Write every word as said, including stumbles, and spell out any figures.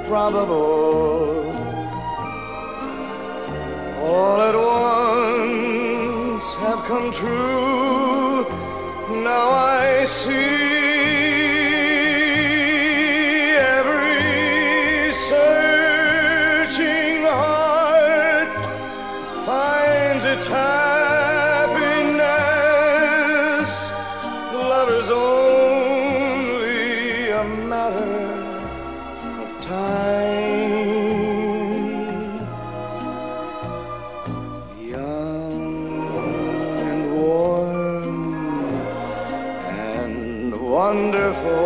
probable. All at once have come true. Now I see every searching heart finds its happiness. Love is only a matter of time. Young and warm and wonderful,